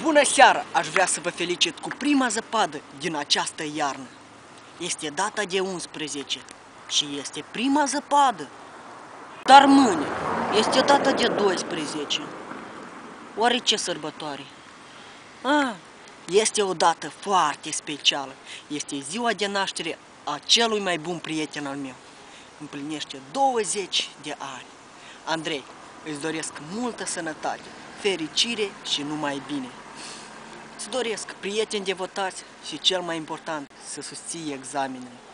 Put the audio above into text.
Bună seara! Aș vrea să vă felicit cu prima zăpadă din această iarnă. Este data de 11 și este prima zăpadă. Dar mâine este data de 12. Oare ce sărbătoare? Este o dată foarte specială. Este ziua de naștere a celui mai bun prieten al meu. Împlinește 20 de ani. Andrei, îți doresc multă sănătate, fericire și numai bine. Îți doresc prieteni devotați și, cel mai important, să susții examenele.